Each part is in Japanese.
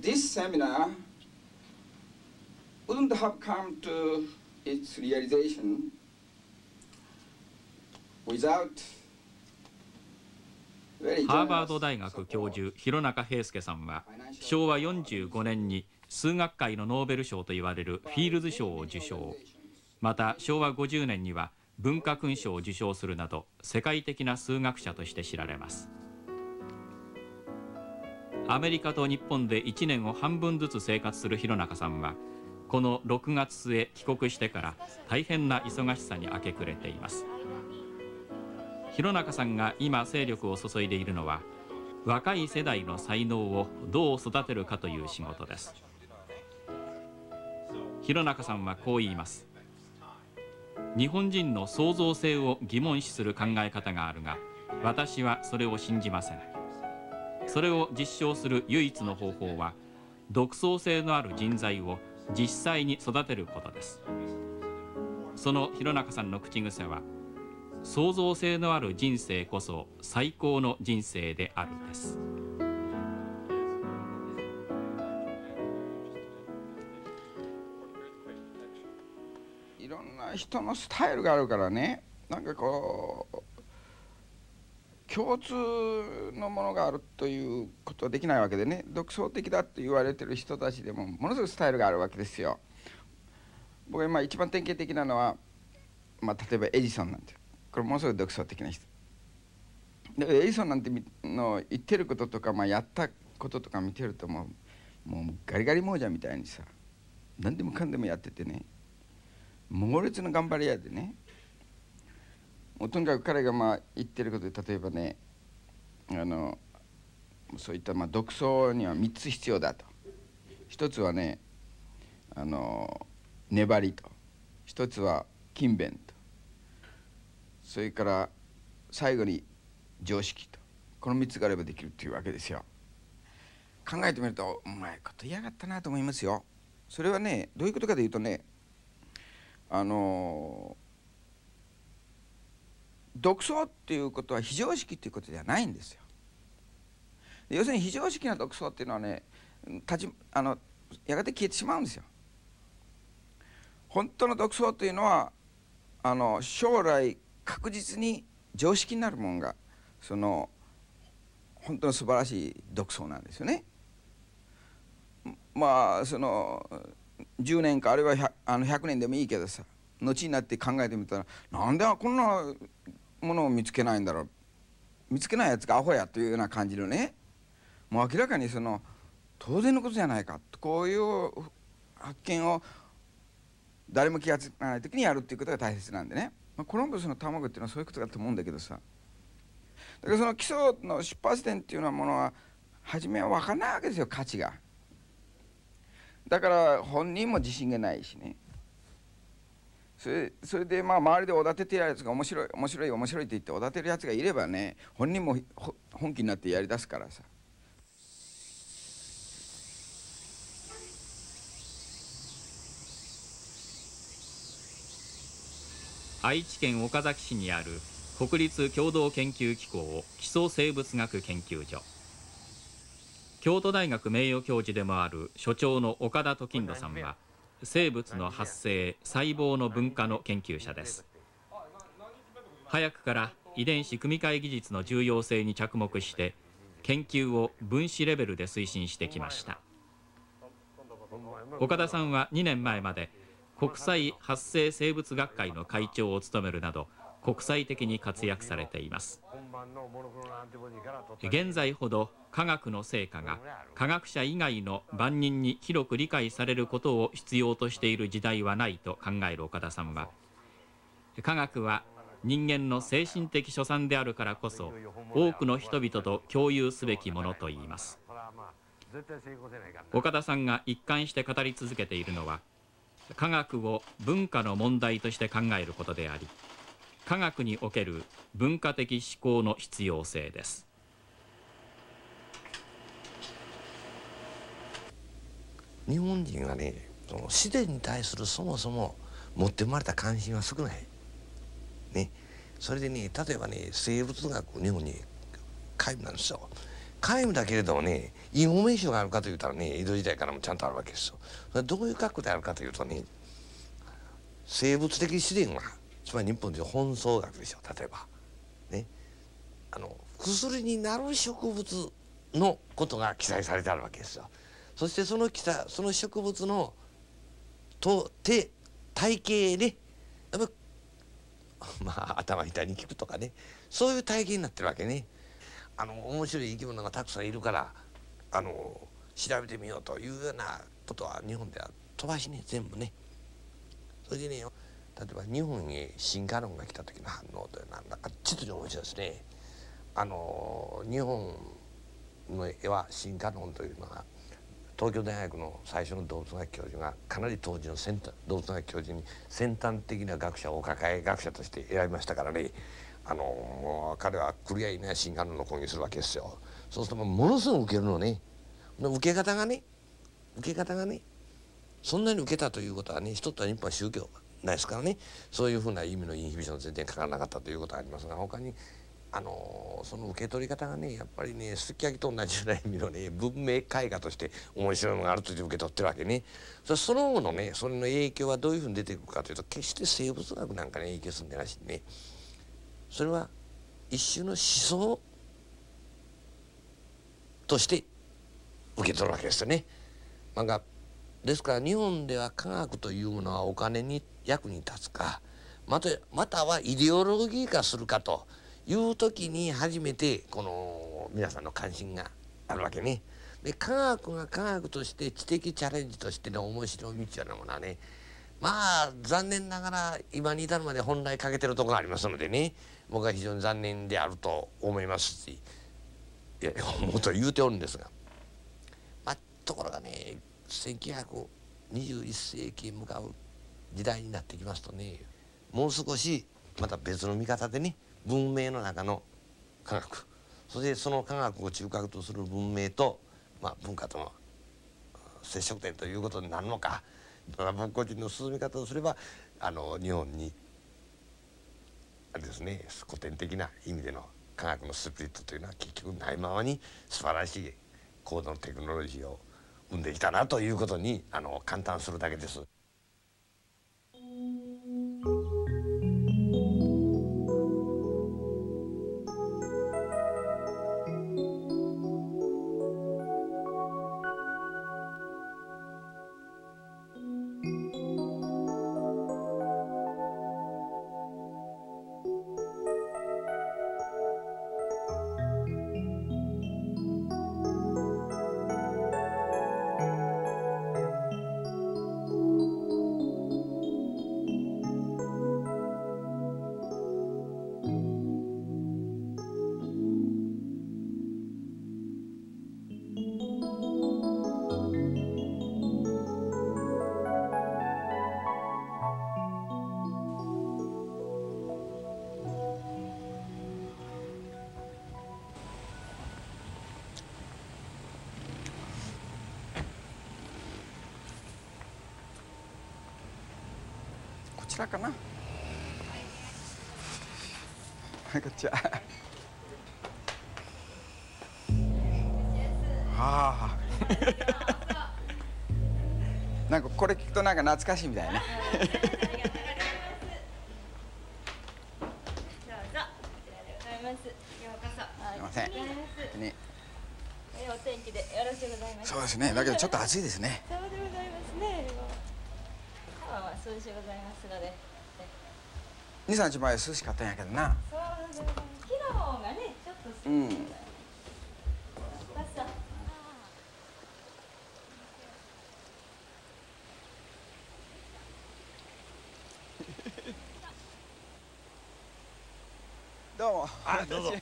this seminar wouldn't have come to its realization without ハーバード大学教授弘中平介さんは昭和45年に数学界のノーベル賞といわれるフィールズ賞を受賞、また昭和50年には文化勲章を受賞するなど世界的な数学者として知られます。アメリカと日本で1年を半分ずつ生活する弘中さんはこの6月末帰国してから大変な忙しさに明け暮れています。弘中さんが今精力を注いでいるのは若い世代の才能をどう育てるかという仕事です。弘中さんはこう言います。日本人の創造性を疑問視する考え方があるが、私はそれを信じません。それを実証する唯一の方法は独創性のある人材を実際に育てることです。その弘中さんの口癖は創造性のある人生こそ最高の人生であるです。 いろんな人のスタイルがあるからね、なんかこう共通のものがあるということはできないわけでね、独創的だと言われてる人たちでもものすごいスタイルがあるわけですよ。僕が今一番典型的なのは、例えばエジソンなんて、これものすごい独創的な人で、エジソンなんての言ってることとか、やったこととか見てるともうガリガリ亡者みたいにさ、何でもかんでもやっててね、猛烈な頑張り屋でね、もうとにかく彼が言ってることで、例えばね、そういった独創には3つ必要だと。一つはね、粘りと、一つは勤勉と、それから最後に常識と、この3つがあればできるっていうわけですよ。考えてみるとうまいこと言いやがったなと思いますよ。それはね、どういうことかというとね、独創っていうことは非常識っていうことではないんですよ。要するに非常識な独創っていうのはね、やがて消えてしまうんですよ。本当の独創というのは将来確実に常識になるものが本当の素晴らしい独創なんですよね。10年かあるいは 100年でもいいけどさ、後になって考えてみたら、なんでこんなものを見つけないんだろう、見つけないやつがアホやというような感じのね、もう明らかに当然のことじゃないかと、こういう発見を誰も気が付かない時にやるっていうことが大切なんでね、コロンブスの卵っていうのはそういうことだと思うんだけどさ、だからその基礎の出発点っていうようなものは初めは分からないわけですよ、価値が。だから本人も自信がないしね、それで周りでおだててやるやつが面白い面白い面白いって言っておだてるやつがいればね、本人も本気になってやりだすからさ。 愛知県岡崎市にある国立共同研究機構基礎生物学研究所、京都大学名誉教授でもある所長の岡田時人さんは生物の発生細胞の分化の研究者です。早くから遺伝子組み換え技術の重要性に着目して研究を分子レベルで推進してきました。岡田さんは2年前まで国際発生生物学会の会長を務めるなど国際的に活躍されています。現在ほど科学の成果が科学者以外の万人に広く理解されることを必要としている時代はないと考える岡田さんは、科学は人間の精神的所産であるからこそ多くの人々と共有すべきものといいます。岡田さんが一貫して語り続けているのは、科学を文化の問題として考えることであり、科学における文化的思考の必要性です。 日本人はね、自然に対するそもそも持って生まれた関心は少ないね。それでね、例えばね、生物学日本に皆無なんですよ。 皆無だけれどもね、インフォメーションがあるかというとね、江戸時代からもちゃんとあるわけですよ。それはどういう格好であるかというとね、生物的自然は、つまり日本でいう本草学でしょ。例えばね、薬になる植物のことが記載されてあるわけですよ。そしてその植物の体型でやっぱ頭痛いに効くとかね、そういう体型になってるわけね。面白い生き物がたくさんいるから調べてみようというようなことは日本では飛ばしね、全部ね。それでね、例えば日本へ進化論が来た時の反応というのはなんか実に面白いですね。日本の絵は進化論というのは東京大学の最初の動物学教授がかなり当時の動物学教授に先端的な学者をお抱え学者として選びましたからね、彼は来りゃいない進化論の講義するわけですよ。そうするとものすごく受けるのね。受け方がねそんなに受けたということはね、一つは日本は宗教ないですからね、そういうふうな意味のインヒビション全然かからなかったということがありますが、他にその受け取り方がね、やっぱりね、すき焼きと同じような意味のね、文明絵画として面白いのがあるとして受け取ってるわけね。その後のね、それの影響はどういうふうに出てくるかというと、決して生物学なんかに影響するんじゃなしにね、それは一種の思想として受け取るわけですよね。ですから日本では科学というものはお金に役に立つか、またはイデオロギー化するかという時に初めてこの皆さんの関心があるわけね。で、科学が科学として知的チャレンジとしての面白い道なものはね、残念ながら今に至るまで本来欠けてるところがありますのでね、僕は非常に残念であると思いますし、もっと言うておるんですが、ところがね、1921世紀へ向かう時代になってきますとね、もう少しまた別の見方でね、文明の中の科学、そしてその科学を中核とする文明と、文化との接触点ということになるのか。僕個人の進み方をすれば日本にあれですね、古典的な意味での科学のスピリットというのは結局ないままに素晴らしい高度のテクノロジーを生んできたなということに感嘆するだけです。 こちらかな。こっちは。なんかこれ聞くとなんか懐かしいみたいね。 お天気でよろしゅうございます。 そうですね。だけどちょっと暑いですね。 そうでございますね。涼しゅうございますので。 2、3日前涼しかったんやけどな。 そうでございます。昨日がね、ちょっと涼しい。 どうも。 どうぞ。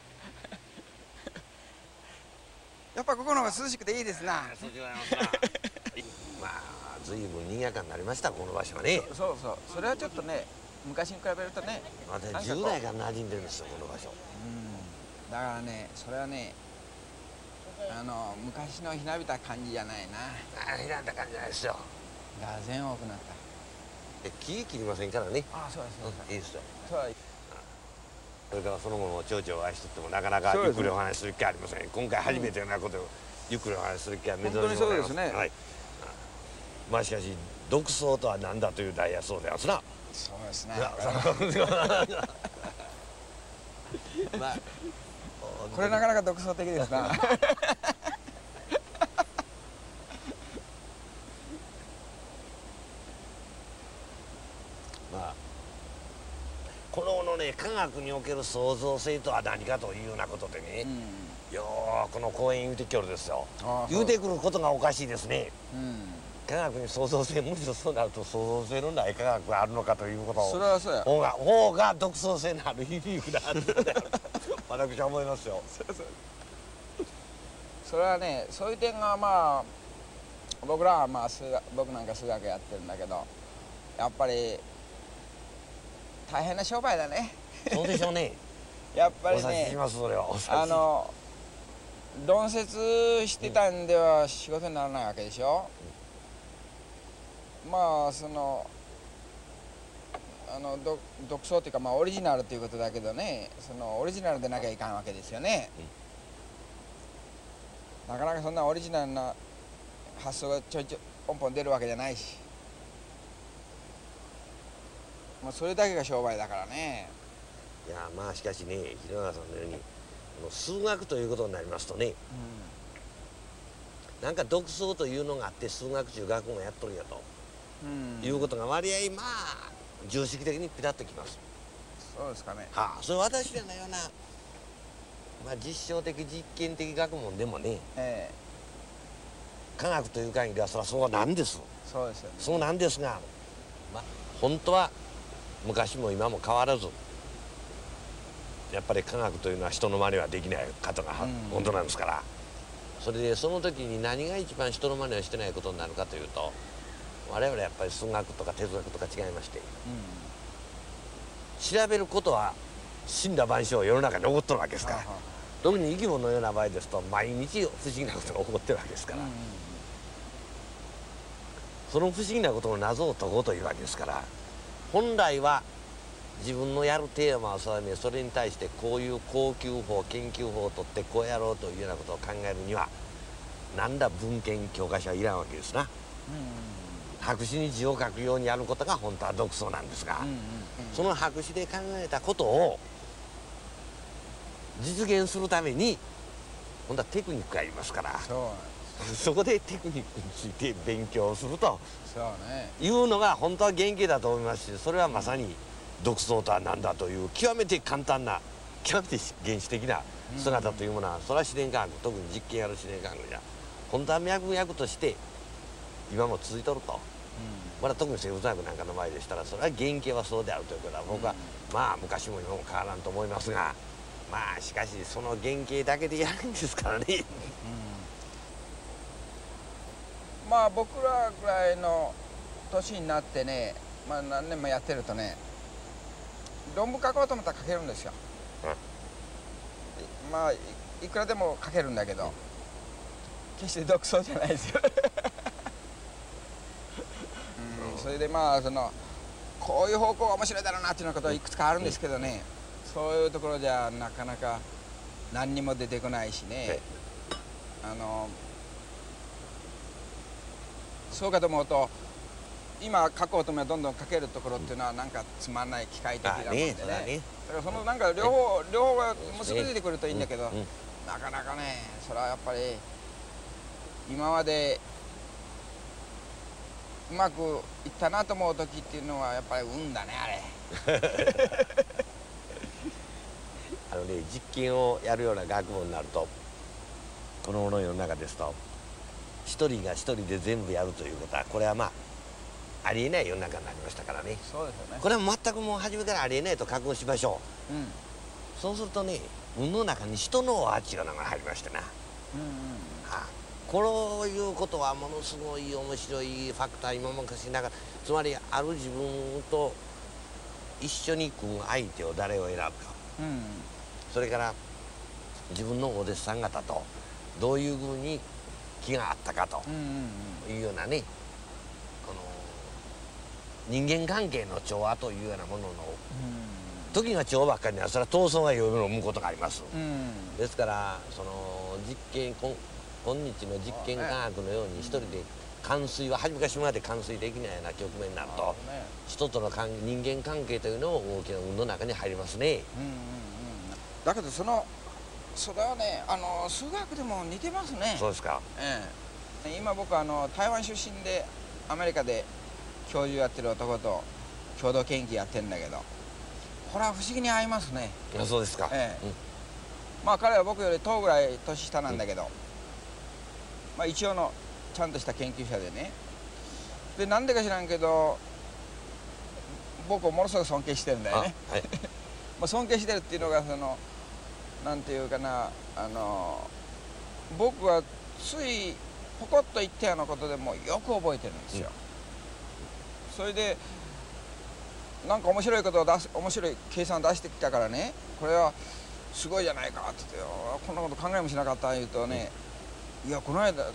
やっぱここの方が涼しくていいですな。 そうでございますな。随分賑やかになりました、この場所はね。 そうそう、それはちょっとね、昔に比べるとね。 私10代から馴染んでるんですよ、この場所。 だからね、それはね、昔のひなびた感じじゃないな。 ひなびた感じじゃないですよ。 がぜん多くなった。 木切りませんからね。 そうです。 いいですよ。 そう。 それからその後も町長を愛しとってもなかなかゆっくりお話しする気はありません。今回初めてのようなことをゆっくりお話しする気は珍しい本当にそうですね。 はい。まあしかし独創とは何だという題やそうでやすな。 そうですね。 まあこれなかなか独創的ですな。 まあこのね科学における創造性とは何かというようなことでね、よーこの講演言うてきよるですよ。言うてくることがおかしいですね。科学に創造性、むしろそうなると創造性のない科学があるのかということを、 それはそうや。 方が独創性のある皮肉であるのである私は思いますよ。 それはね、そういう点がまあ僕らはまあ僕なんか数学やってるんだけど、やっぱり大変な商売だね。 そうでしょうね。 やっぱりお察しねします、それは。 論説してたんでは仕事にならないわけでしょ。まあ独創というか、まあオリジナルということだけどね、オリジナルでなきゃいかんわけですよね。なかなかそんなオリジナルな発想がちょいちょいポンポン出るわけじゃないし、まあそれだけが商売だからね。 いやまあしかしね、広川さんのように数学ということになりますとね、なんか独創というのがあって数学中学問やっとるんやと、いうことが割合まあ常識的にピタッときます。 そうですかね。 はあ、それ私らのような、まあ、実証的実験的学問でもね、科学という限りはそれはそうなんです。 そうですよね。 そうなんですが、まあ、本当は昔も今も変わらずやっぱり科学というのは人の真似はできない方が本当なんですから、それでその時に何が一番人の真似をしてないことになるかというと、我々やっぱり数学とか哲学とか違いまして、調べることは森羅万象世の中に起こってるわけですから、特に生き物のような場合ですと毎日不思議なことが起こってるわけですから、その不思議なことの謎を解こうというわけですから、本来は自分のやるテーマを定め、それに対してこういう研究法研究法を取ってこうやろうというようなことを考えるには何ら文献教科書はいらんわけですな。白紙に字を書くようにやることが本当は独創なんですが、その白紙で考えたことを実現するために本当はテクニックがいりますから、そこでテクニックについて勉強するというのが本当は原型だと思いますし、それはまさに独創とは何だという極めて簡単な極めて原始的な姿というものは、それは自然科学、特に実験やる自然科学じゃ本当は脈々として今も続いとると。これは特に生物学なんかの場合でしたら、それは原型はそうであるということは僕はまあ昔も今も変わらんと思いますが、まあしかしその原型だけでやるんですからね。 まあ僕らぐらいの年になってね、まあ何年もやってるとね、論文書こうと思ったら書けるんですよ。まあいくらでも書けるんだけど、決して独創じゃないですよ。それでまあこういう方向が面白いだろうなっていうようなことはいくつかあるんですけどね、そういうところじゃなかなか何にも出てこないしね、そうかと思うと今書こうと思えばどんどん書けるところっていうのはなんかつまんない機械的なもんでね、だからなんか両方が結びついてくるといいんだけど、なかなかね、それはやっぱり今までうまくいったなと思う時っていうのはやっぱり運だね、あれ。 実験をやるような学問になると、この世の中ですと一人が一人で全部やるということは、これはまあありえない世の中になりましたからね。 そうですよね。 これは全くもう初めからありえないと覚悟しましょう。そうするとね、運の中に人のアーチが入りましてな、こういうことはものすごい面白いファクター、今昔ながら、つまりある自分と一緒に組む相手を誰を選ぶか、それから自分のお弟子さん方とどういうふうに気があったかというようなね、この人間関係の調和というようなものの時が蝶ばっかりにはそれは闘争がよいものを生むことがあります。 うんですからその実験今日の実験科学のように一人で完遂は初めからしまで完遂できないような局面になると人との人間関係というのも大きな運動の中に入りますね。 だけどそれはね数学でも似てますね。 そうですか。 今僕台湾出身でアメリカで教授やってる男と共同研究やってるんだけどこれは不思議に合いますね。 そうですか。 まあ彼は僕より10ぐらい年下なんだけど、まあ一応のちゃんとした研究者でね。でなんでか知らんけど僕をものすごく尊敬してるんだよね。まあ尊敬してるっていうのがなんていうかな僕はついポコッと言ったようなことでもよく覚えてるんですよ。それでなんか面白いことを面白い計算を出してきたからねこれはすごいじゃないかって言ってこんなこと考えもしなかった言うとね、いやこの間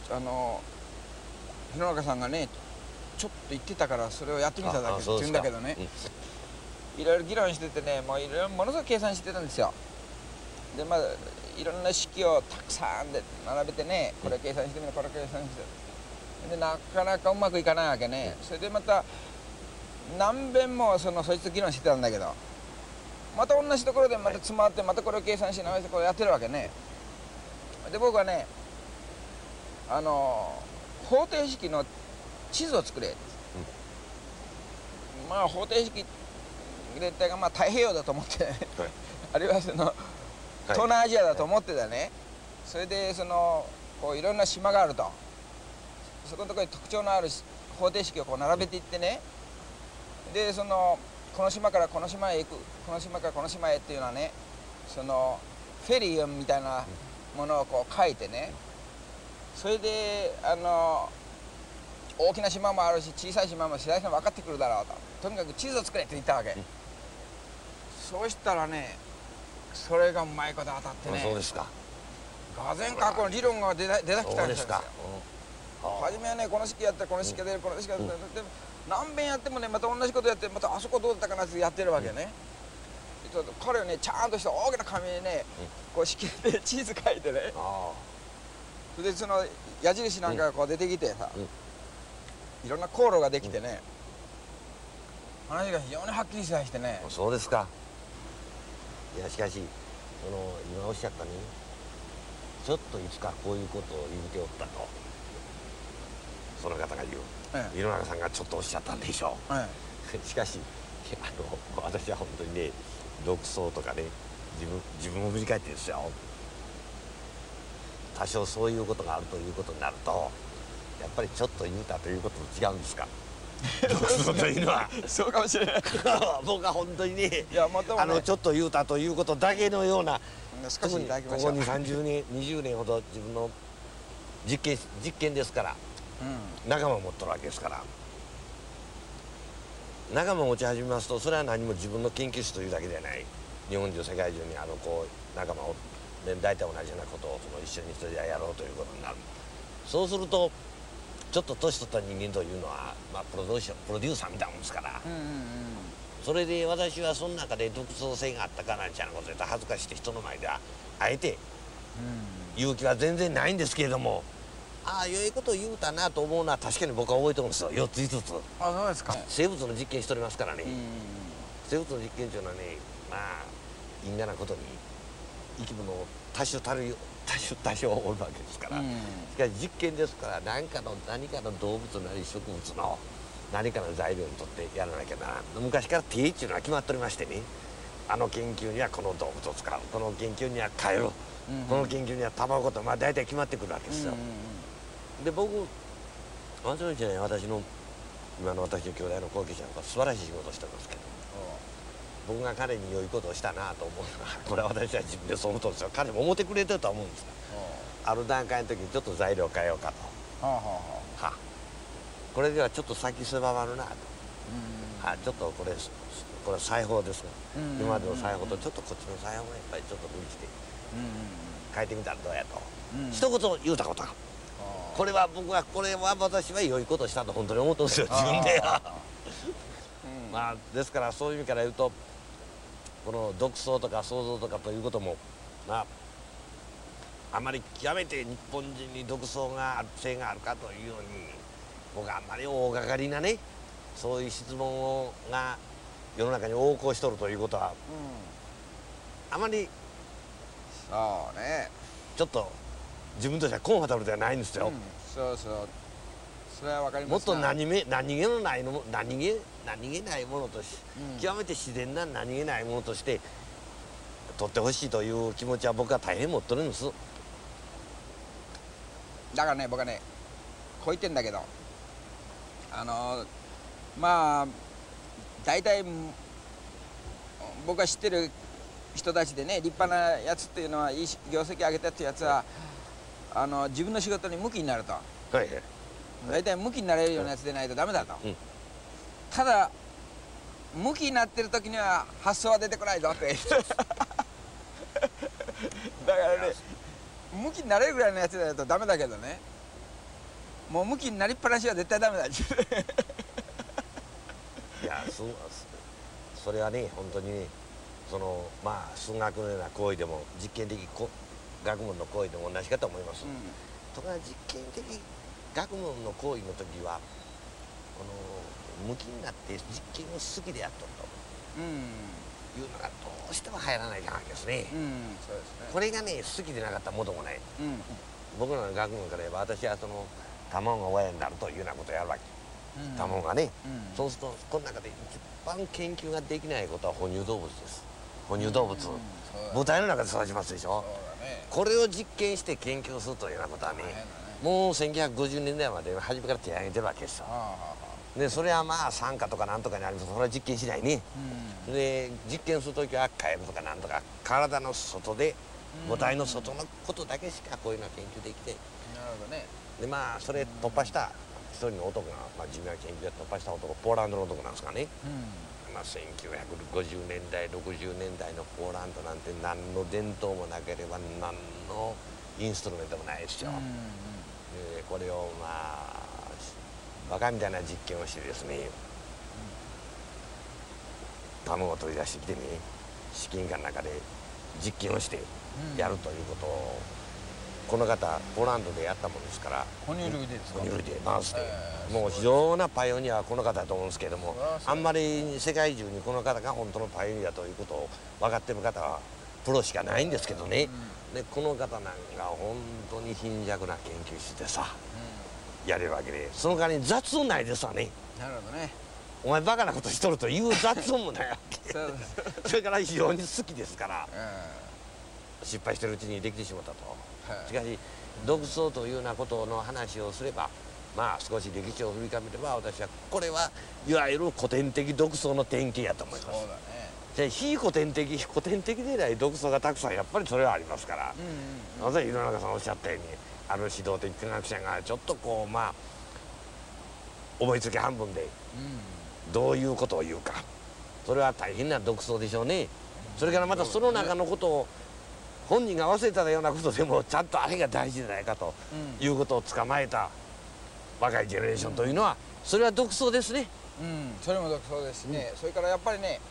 弘中さんがねちょっと言ってたからそれをやってみただけって言うんだけどね、いろいろ議論しててねものすごく計算してたんですよ。でまあいろんな式をたくさんで並べてねこれ計算してみるこれ計算してでなかなかうまくいかないわけね。それでまた何遍もそいつと議論してたんだけどまた同じところでまた詰まってまたこれを計算し直してこれやってるわけね。で僕はね方程式の地図を作れ、まあ方程式絶対がまあ太平洋だと思って、あるいは東南アジアだと思ってたね。それでこういろんな島があるとそこのところに特徴のある方程式をこう並べていってねでこの島からこの島へ行くこの島からこの島へっていうのはねフェリーみたいなものをこう書いてねそれで大きな島もあるし小さい島も小さい島も分かってくるだろうとにかく地図を作れって言ったわけ。そうしたらねそれがうまいこと当たってね。 そうですか。 がぜん過去の理論が出てきたんですよ。初めはねこの式やったらこの式が出るこの式が出るでも何遍やってもねまた同じことやってまたあそこどうだったかなってやってるわけね。彼はねちゃんとした大きな紙にねこう式で地図書いてねそれで矢印なんかがこう出てきてさいろんな航路ができてね話が非常にはっきりしてね。 そうですか。いやしかし今おっしゃったねちょっといつかこういうことを言うておったとその方が言う、弘中さんがちょっとおっしゃったんでしょう、しかし私は本当にね独創とかね自分を振り返ってですよ多少そういうことがあるということになるとやっぱりちょっと言うたということと違うんですか独創というのはそうかもしれない僕は本当にねいやもともねちょっと言うたということだけのような少しいただきまここに30年20年ほど自分の実験ですから、仲間を持っとるわけですから仲間を持ち始めますとそれは何も自分の研究室というだけではない日本中世界中に仲間を大体同じようなことを一緒にそれでやろうということになる。そうするとちょっと年取った人間というのは、プロデューサーみたいなもんですから、それで私はその中で独創性があったかなんちゃうなこと言ったら恥ずかしい人の前ではあえて勇気は全然ないんですけれども良いことを言うたなと思うのは確かに僕は覚えてるんですよ4つ5つ。 そうですか。 生物の実験しておりますからね、生物の実験というのはね因果なことに生き物を多種おるわけですから、しかし実験ですから何かの動物なり植物の何かの材料にとってやらなきゃならん。昔から定位っていうのは決まっておりましてね研究にはこの動物を使うこの研究にはカエル、この研究にはタバコと大体決まってくるわけですよ。で僕松野一ね私の今の私の兄弟の後継者なんか素晴らしい仕事をしてますけど僕が彼に良いことをしたなと思うのはこれは私は自分でそう思ったんですよ。彼も思ってくれてるとは思うんですがある段階の時にちょっと材料変えようかとこれではちょっと先狭まるなとちょっとこれ裁縫ですが今までの裁縫とちょっとこっちの裁縫もやっぱりちょっと無理して変えてみたらどうやと一言言うたことがこれは私は良いことをしたと本当に思ってるんですよ自分でですからそういう意味から言うとこの独創とか創造とかということもあまり極めて日本人に独創が性があるかというように僕はあんまり大掛かりなねそういう質問が世の中に横行しとるということは、あまりそうね、 ちょっと自分としてはコンフォータブルではないんですよ。 そうそう、それはわかります。 もっと何気ないものとし、極めて自然な何気ないものとして取ってほしいという気持ちは僕は大変持ってるんです。 だからね、僕はねこう言ってんだけど、まあ大体僕が知ってる人たちでね、立派なやつっていうのは、いい業績上げたってやつは自分の仕事に向きになると、大体向きになれるようなやつでないとダメだと、ただ向きになってる時には発想は出てこないぞってだからね、向きになれるぐらいのやつだとダメだけどね、もう向きになりっぱなしは絶対ダメだいやそれはね本当にね、数学のような行為でも実験的学問の行為でも同じかと思います。ところが実験的学問の行為の時は向きになって実験を好きでやっとるというのがどうしても入らないじゃないですね。 そうですね。 これがね好きでなかったものもない。僕らの学問から言えば私は卵が親になるというようなことをやるわけ。卵がね、そうするとこの中で一番研究ができないことは哺乳動物です。哺乳動物、母体の中で育ちますでしょ。これを実験して研究するというようなことはね、もう1950年代まで初めから手を挙げてるわけですよ。でそれはまあ酸化とかなんとかにありますとそれは実験しないね。で実験する時はカエルとかなんとか体の外で母体の外のことだけしかこういうのは研究できて、 なるほどね。 でまあそれ突破した一人の男が、地味な研究で突破した男、ポーランドの男なんですかね。1950年代60年代のポーランドなんて何の伝統もなければ何のインストゥルメントもないですよ。でこれをバカみたいな実験をしてですね、卵を取り出してきてね、試験管の中で実験をしてやるということを、この方ポーランドでやったものですから。 哺乳類でですか。 哺乳類でマウスで、もう非常なパイオニアはこの方だと思うんですけれども、あんまり世界中にこの方が本当のパイオニアということを分かってる方はプロしかないんですけどね。でこの方なんか本当に貧弱な研究してさ、やれるわけで、その代わりに雑音ないですわね。 なるほどね。 お前バカなことしとるという雑音もないわけそれから非常に好きですから、失敗してるうちにできてしまったと。しかし独創というようなことの話をすれば、少し歴史を振り返れば、私はこれはいわゆる古典的独創の典型やと思います。 そうだね。 で非古典的でない独創がたくさんやっぱりそれはありますから、なぜ弘中さんおっしゃったように、ある指導的科学者がちょっと思いつき半分でどういうことを言うか、それは大変な独創でしょうね。それからまたその中のことを本人が忘れたようなことでもちゃんとあれが大事じゃないかということを捕まえた若いジェネレーションというのは、それは独創ですね。 それも独創ですね。それからやっぱりね、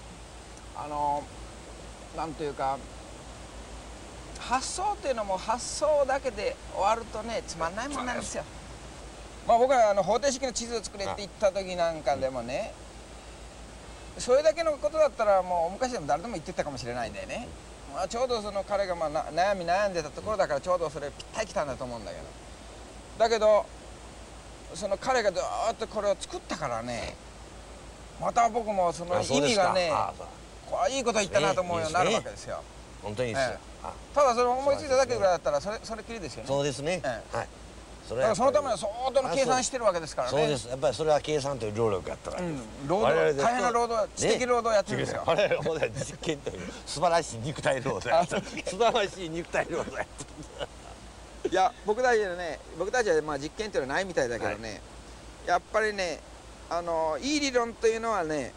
なんというか発想っていうのも発想だけで終わるとねつまんないもんなんですよ。僕は方程式の地図を作れって言った時なんかでもね、それだけのことだったらもう昔でも誰でも言ってたかもしれないんだよね。ちょうどその彼が悩んでたところだからちょうどそれぴったりきたんだと思うんだけど、だけどその彼がずっとこれを作ったからね、また僕もその意味がね、これはいいこと言ったなと思うようになるわけですよ。 本当にいいですよ。 ただそれ思いついただけぐらいだったらそれっきりですよね。 そうですね。はい。 だからそのためには相当の計算してるわけですからね。 そうです。やっぱりそれは計算という労力があったわけです。 大変な労働、知的労働をやってるんですよ。 我々は実験という素晴らしい肉体労働やってる。素晴らしい肉体労働やってる。 いや僕たちは実験っていうのはないみたいだけどね、やっぱりねいい理論というのはね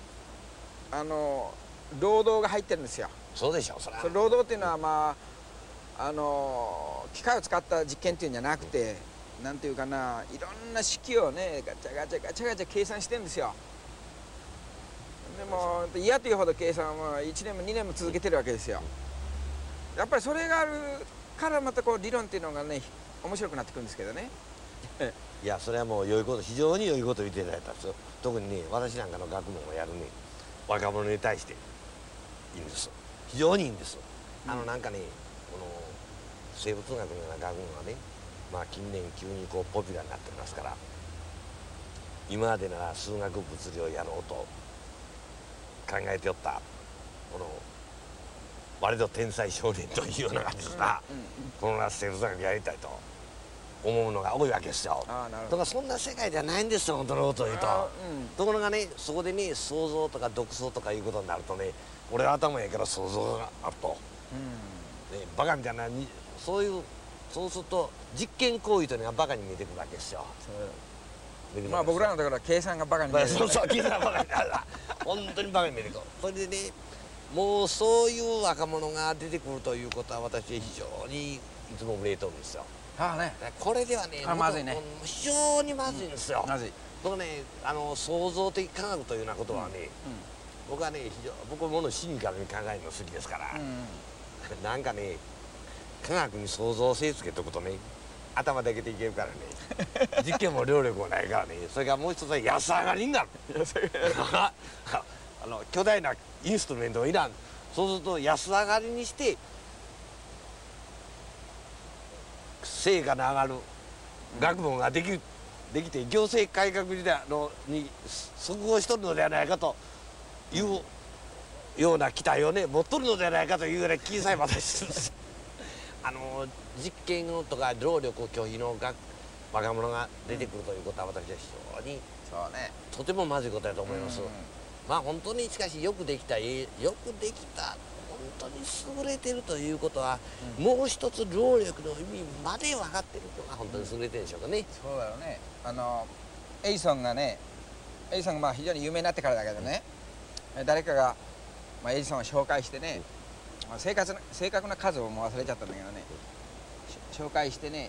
労働が入ってるんですよ。 そうでしょう。それは労働っていうのは機械を使った実験っていうんじゃなくて、なんていうかないろんな式をねガチャガチャ計算してるんですよ。 でも嫌というほど計算は1年も2年も続けてるわけですよ。やっぱりそれがあるからまたこう理論っていうのがね面白くなってくるんですけどね。 いやそれはもう良いこと、非常に良いことを言っていただいたんですよ。特にね私なんかの学問をやるね若者に対していいんです。非常にいいんです。なんかねこの生物学のような学問はね近年急にこうポピュラーになってますから、今までなら数学物理をやろうと考えておったこの割と天才少年というような感じですが、この夏生物学やりたいと思うのが多いわけですよ。だからそんな世界ではないんですよ本当のことを言うと。ところがねそこでね想像とか独創とかいうことになるとね、俺は頭やから想像があると、バカみたいなそうすると実験行為というのがバカに見えてくるわけですよ。 まあ僕らのところは計算がバカに見える。 そう計算がバカに見える。本当にバカに見える。それでねもうそういう若者が出てくるということは私は非常にいつも憂いとるんですよ。これではねまずいね。 非常にまずいんですよ。 まずい。 僕ね創造的科学というようなことはね、僕はね僕はものシニカルに考えるの好きですから、なんかね科学に創造性つけとくとね頭だけでいけるからね実験も労力もないからね、それからもう一つは安上がりになる巨大なインストゥルメントがいらん。そうすると安上がりにして成果の上がる学問ができて行政改革時代に即合しとるのではないかというような期待をね持っとるのではないかというような気さえ私するんです実験とか労力拒否の若者が出てくるということは私は非常にとてもまずいことだと思います。本当にしかしよくできた本当に優れてるということは、もう一つ労力の意味まで分かってるのが本当に優れてるんでしょうかね。 そうだろうね。エジソンが非常に有名になってからだけどね、誰かが、エジソンを紹介してね、正確な数をもう忘れちゃったんだけどね、紹介してね、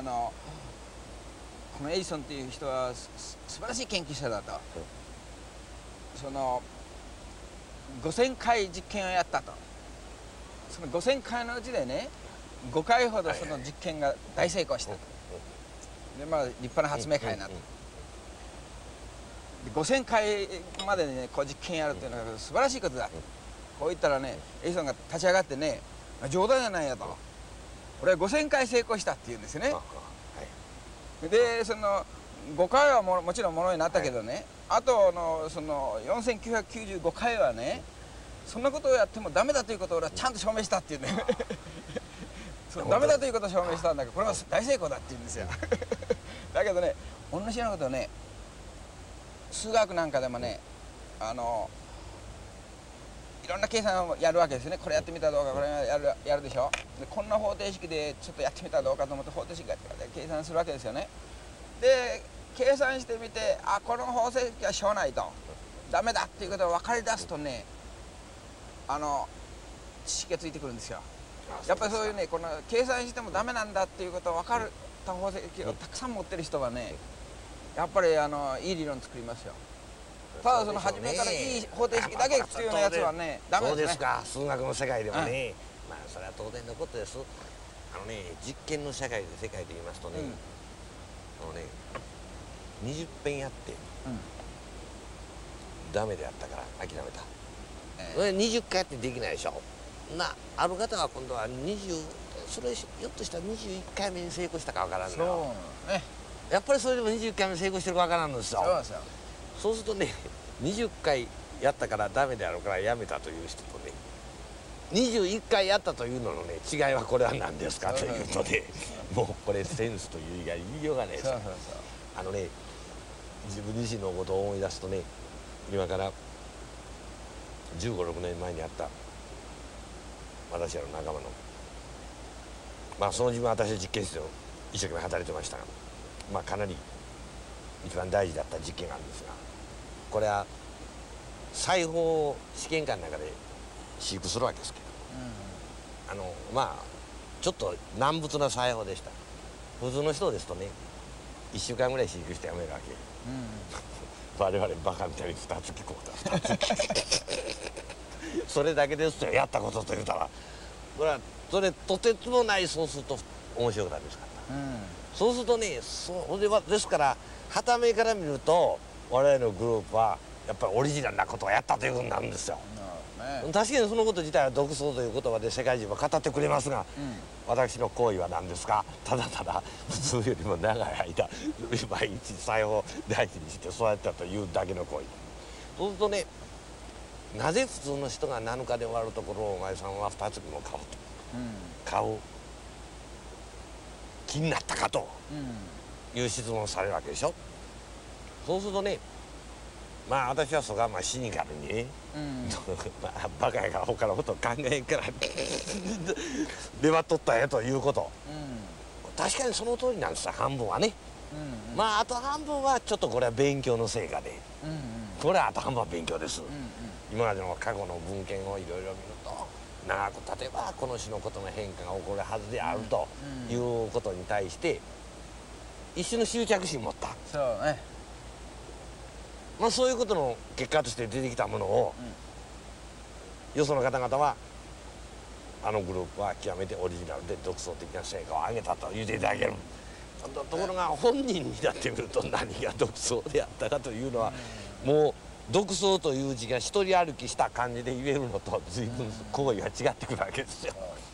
このエジソンっていう人は素晴らしい研究者だと、その5000回実験をやったと、その5000回のうちでね5回ほどその実験が大成功したと。で立派な発明家になった。5000回までねこう実験やるっていうのは素晴らしいことだ。こう言ったらねエジソンが立ち上がってね、冗談じゃないやと、俺は5000回成功したって言うんですよね。でその5回はもちろんものになったけどね、あとのその4995回はねそんなことをやってもダメだということを俺はちゃんと証明したっていうねダメだということを証明したんだけど、これは大成功だって言うんですよだけどね同じようなことをね数学なんかでもねいろんな計算をやるわけですよね。これやってみたらどうか、これやるでしょ。でこんな方程式でちょっとやってみたらどうかと思って方程式やって計算するわけですよね。で計算してみてこの方程式はしょうがないとダメだっていうことを分かり出すとね知識がついてくるんですよ。やっぱりそういうねこの計算してもダメなんだっていうことを分かる方程式をたくさん持ってる人はねやっぱりいい理論作りますよ。ただその初めからいい方程式だけっていうようなやつはねダメですね。 そうですか。数学の世界でもね、それは当然のことです。実験の世界で言いますとね、20遍やって、ダメであったから諦めた。20回やってできないでしょ。ある方は今度はそれひょっとしたら21回目に成功したかわからんのよ。やっぱりそれでも21回目成功してるかわからんのですよ。そうするとね20回やったからダメであるからやめたという人とね21回やったというののね違いはこれは何ですかというとねもうこれセンスという以外言いようがないですよ。自分自身のことを思い出すとね今から15、16年前にあった私らの仲間のその自分は私は実験室で一生懸命働いてましたがかなり一番大事だった実験があるんですが、これは裁縫を試験官の中で飼育するわけですけど、ちょっと難物な裁縫でした。普通の人ですとね1週間ぐらい飼育してやめるわけ、 我々バカみたいに2つ聞こうとそれだけですよ、やったことと言うたら。それとてつもない、そうすると面白くなりますから、そうするとね、それはですから傍目から見ると我々のグループはやっぱりオリジナルなことをやったということになるんですよ。確かにそのこと自体は独創という言葉で世界中は語ってくれますが、私の行為は何ですか？ただただ普通よりも長い間毎日裁縫を大事にしてそうやったというだけの行為。そうするとね、なぜ普通の人が7日で終わるところをお前さんは2月も買うと、買う気になったかという質問をされるわけでしょ。そうするとね、まあ私はそこはまあシニカルにね、まあバカやから他のこと考えんから出まっとったんやということ、確かにその通りなんですよ、半分はね。まああと半分はちょっとこれは勉強の成果で、これはあと半分は勉強です。今までの過去の文献をいろいろ見ると、長く例えばこの種のことの変化が起こるはずであるということに対して一種の執着心を持った。 そうね。 まあそういうことの結果として出てきたものを、よその方々はあのグループは極めてオリジナルで独創的な成果を上げたと言っていただける。ところが本人になってみると何が独創であったかというのは、もう独創という字が一人歩きした感じで言えるのと随分行為が違ってくるわけですよ。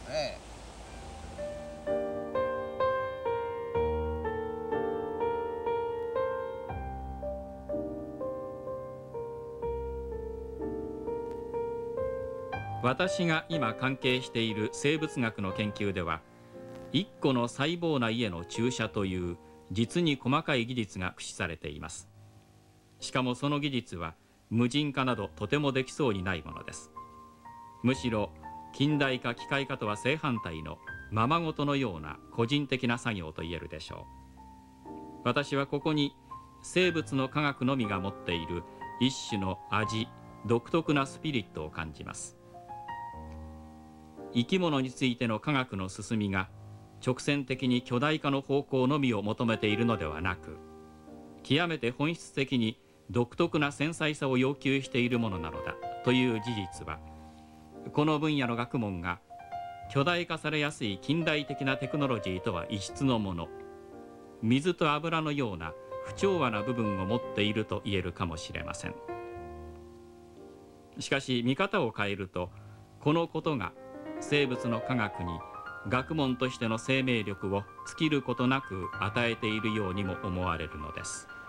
私が今関係している生物学の研究では、1個の細胞内への注射という実に細かい技術が駆使されています。しかもその技術は無人化などとてもできそうにないものです。むしろ近代化機械化とは正反対のままごとのような個人的な作業と言えるでしょう。私はここに生物の科学のみが持っている一種の味、独特なスピリットを感じます。生き物についての科学の進みが直線的に巨大化の方向のみを求めているのではなく、極めて本質的に独特な繊細さを要求しているものなのだという事実は、この分野の学問が巨大化されやすい近代的なテクノロジーとは異質のもの、水と油のような不調和な部分を持っていると言えるかもしれません。しかし見方を変えると、このことが生物の科学に学問としての生命力を尽きることなく与えているようにも思われるのです。